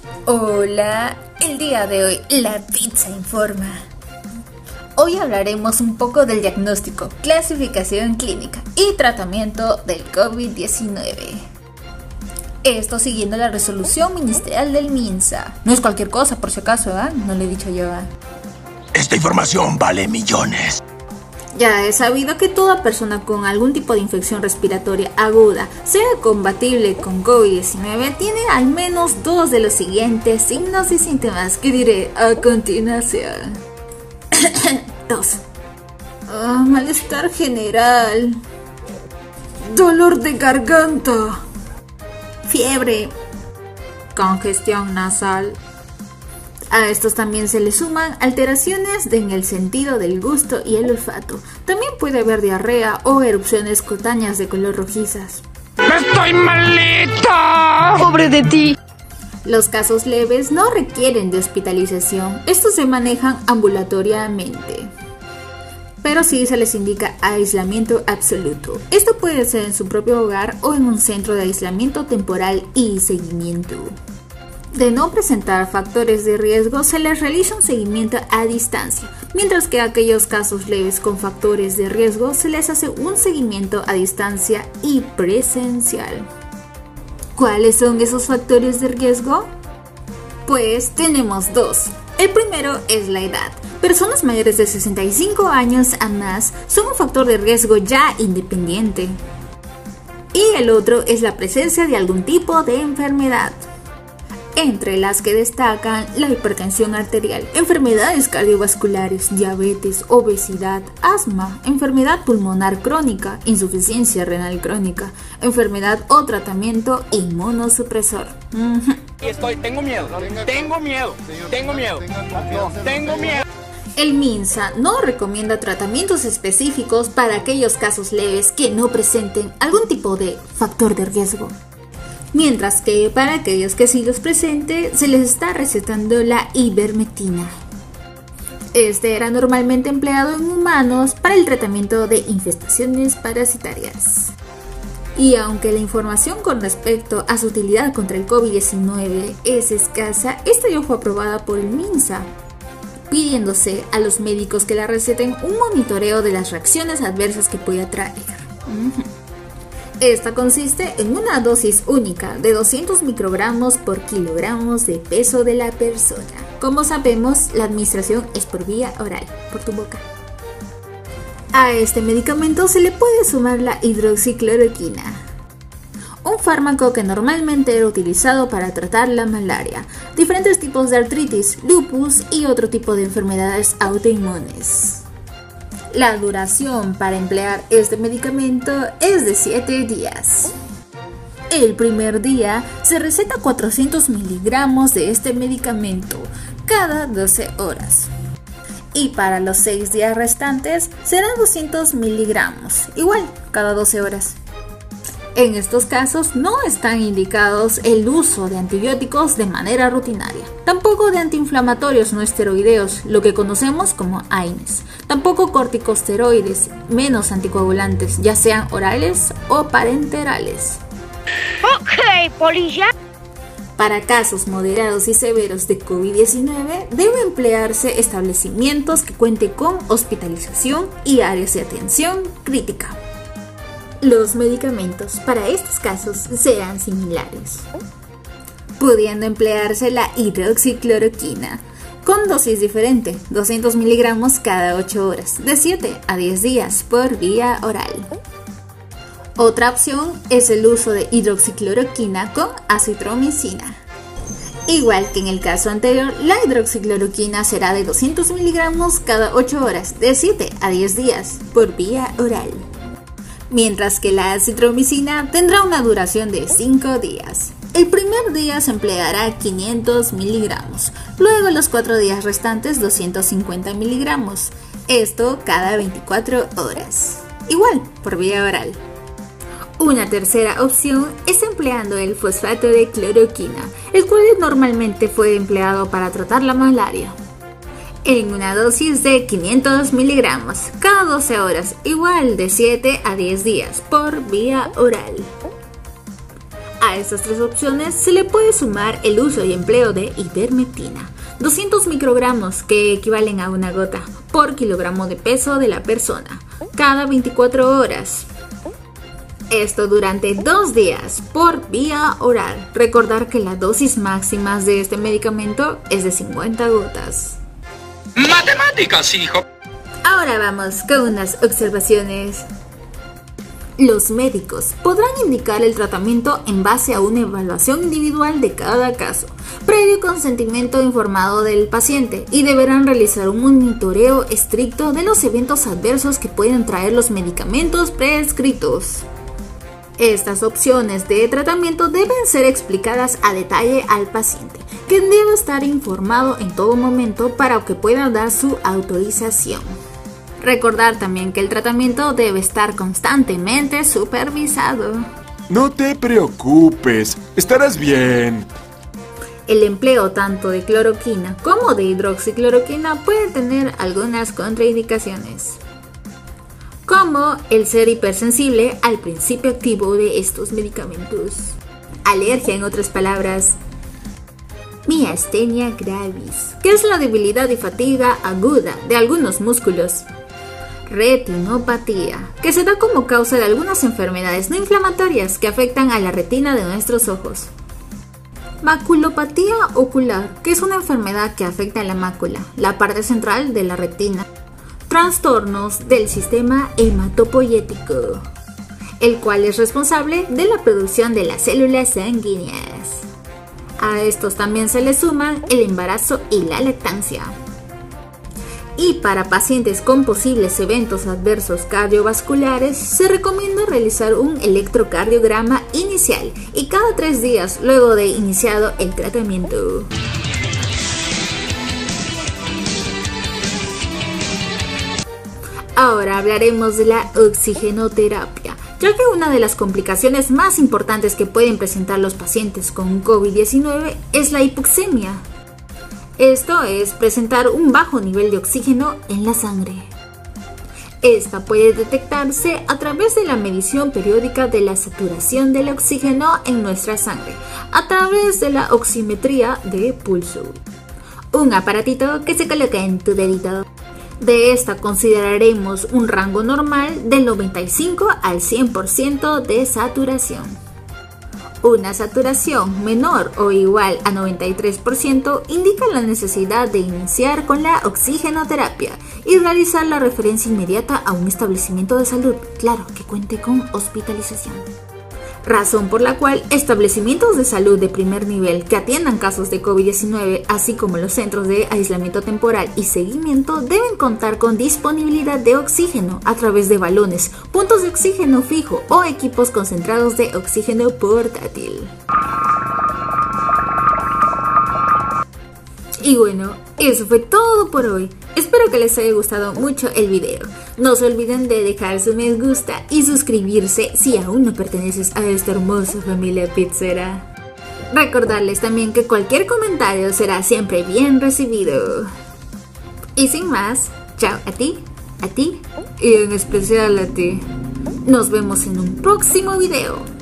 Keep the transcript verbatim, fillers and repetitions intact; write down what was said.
Hola, el día de hoy la pizza informa. Hoy hablaremos un poco del diagnóstico, clasificación clínica y tratamiento del COVID diecinueve. Esto siguiendo la resolución ministerial del MINSA. No es cualquier cosa, por si acaso, ¿eh? No le he dicho yo. ¿eh? Esta información vale millones. Ya es sabido que toda persona con algún tipo de infección respiratoria aguda, sea compatible con COVID diecinueve, tiene al menos dos de los siguientes signos y síntomas que diré a continuación. Tos. Oh, malestar general. Dolor de garganta. Fiebre. Congestión nasal. A estos también se le suman alteraciones en el sentido del gusto y el olfato. También puede haber diarrea o erupciones cutáneas de color rojizas. ¡Estoy malita! ¡Pobre de ti! Los casos leves no requieren de hospitalización. Estos se manejan ambulatoriamente. Pero sí se les indica aislamiento absoluto. Esto puede ser en su propio hogar o en un centro de aislamiento temporal y seguimiento. De no presentar factores de riesgo, se les realiza un seguimiento a distancia, mientras que a aquellos casos leves con factores de riesgo se les hace un seguimiento a distancia y presencial. ¿Cuáles son esos factores de riesgo? Pues tenemos dos. El primero es la edad. Personas mayores de sesenta y cinco años a más son un factor de riesgo ya independiente. Y el otro es la presencia de algún tipo de enfermedad, entre las que destacan la hipertensión arterial, enfermedades cardiovasculares, diabetes, obesidad, asma, enfermedad pulmonar crónica, insuficiencia renal crónica, enfermedad o tratamiento inmunosupresor. Uh-huh. Estoy, tengo miedo, tengo miedo, tengo miedo, tengo miedo. El MINSA no recomienda tratamientos específicos para aquellos casos leves que no presenten algún tipo de factor de riesgo. Mientras que para aquellos que sí los presente, se les está recetando la ivermectina. Este era normalmente empleado en humanos para el tratamiento de infestaciones parasitarias. Y aunque la información con respecto a su utilidad contra el COVID diecinueve es escasa, esta ya fue aprobada por el MINSA, pidiéndose a los médicos que la receten un monitoreo de las reacciones adversas que puede traer. Uh-huh. Esta consiste en una dosis única de doscientos microgramos por kilogramos de peso de la persona. Como sabemos, la administración es por vía oral, por tu boca. A este medicamento se le puede sumar la hidroxicloroquina, un fármaco que normalmente era utilizado para tratar la malaria, diferentes tipos de artritis, lupus y otro tipo de enfermedades autoinmunes. La duración para emplear este medicamento es de siete días. El primer día se receta cuatrocientos miligramos de este medicamento cada doce horas. Y para los seis días restantes serán doscientos miligramos, igual cada doce horas. En estos casos no están indicados el uso de antibióticos de manera rutinaria, tampoco de antiinflamatorios no esteroideos, lo que conocemos como A I N E S, tampoco corticosteroides, menos anticoagulantes, ya sean orales o parenterales. Ok, policía. Para casos moderados y severos de COVID diecinueve, debe emplearse establecimientos que cuenten con hospitalización y áreas de atención crítica. Los medicamentos para estos casos serán similares, pudiendo emplearse la hidroxicloroquina con dosis diferente, doscientos miligramos cada ocho horas, de siete a diez días por vía oral. Otra opción es el uso de hidroxicloroquina con acitromicina. Igual que en el caso anterior, la hidroxicloroquina será de doscientos miligramos cada ocho horas, de siete a diez días por vía oral. Mientras que la acitromicina tendrá una duración de cinco días. El primer día se empleará quinientos miligramos, luego los cuatro días restantes doscientos cincuenta miligramos, esto cada veinticuatro horas, igual por vía oral. Una tercera opción es empleando el fosfato de cloroquina, el cual normalmente fue empleado para tratar la malaria, en una dosis de quinientos miligramos cada doce horas, igual de siete a diez días por vía oral. A estas tres opciones se le puede sumar el uso y empleo de ivermectina, doscientos microgramos, que equivalen a una gota, por kilogramo de peso de la persona, cada veinticuatro horas. Esto durante dos días, por vía oral. Recordar que la dosis máxima de este medicamento es de cincuenta gotas. Matemáticas, hijo. Ahora vamos con unas observaciones. Los médicos podrán indicar el tratamiento en base a una evaluación individual de cada caso, previo consentimiento informado del paciente, y deberán realizar un monitoreo estricto de los eventos adversos que pueden traer los medicamentos prescritos. Estas opciones de tratamiento deben ser explicadas a detalle al paciente, quien debe estar informado en todo momento para que pueda dar su autorización. Recordar también que el tratamiento debe estar constantemente supervisado. No te preocupes, estarás bien. El empleo tanto de cloroquina como de hidroxicloroquina puede tener algunas contraindicaciones, como el ser hipersensible al principio activo de estos medicamentos. Alergia, en otras palabras. Miastenia gravis, que es la debilidad y fatiga aguda de algunos músculos. Retinopatía, que se da como causa de algunas enfermedades no inflamatorias que afectan a la retina de nuestros ojos. Maculopatía ocular, que es una enfermedad que afecta a la mácula, la parte central de la retina. Trastornos del sistema hematopoyético, el cual es responsable de la producción de las células sanguíneas. A estos también se le suman el embarazo y la lactancia. Y para pacientes con posibles eventos adversos cardiovasculares, se recomienda realizar un electrocardiograma inicial y cada tres días luego de iniciado el tratamiento. Ahora hablaremos de la oxigenoterapia, ya que una de las complicaciones más importantes que pueden presentar los pacientes con COVID diecinueve es la hipoxemia. Esto es presentar un bajo nivel de oxígeno en la sangre. Esta puede detectarse a través de la medición periódica de la saturación del oxígeno en nuestra sangre, a través de la oximetría de pulso, un aparatito que se coloca en tu dedito. De esta consideraremos un rango normal del noventa y cinco al cien por ciento de saturación. Una saturación menor o igual a noventa y tres por ciento indica la necesidad de iniciar con la oxigenoterapia y realizar la referencia inmediata a un establecimiento de salud, claro, que cuente con hospitalización. Razón por la cual establecimientos de salud de primer nivel que atiendan casos de COVID diecinueve, así como los centros de aislamiento temporal y seguimiento, deben contar con disponibilidad de oxígeno a través de balones, puntos de oxígeno fijo o equipos concentrados de oxígeno portátil. Y bueno, eso fue todo por hoy. Espero que les haya gustado mucho el video. No se olviden de dejar su me gusta y suscribirse si aún no perteneces a esta hermosa familia pizzera. Recordarles también que cualquier comentario será siempre bien recibido. Y sin más, chao a ti, a ti y en especial a ti. Nos vemos en un próximo video.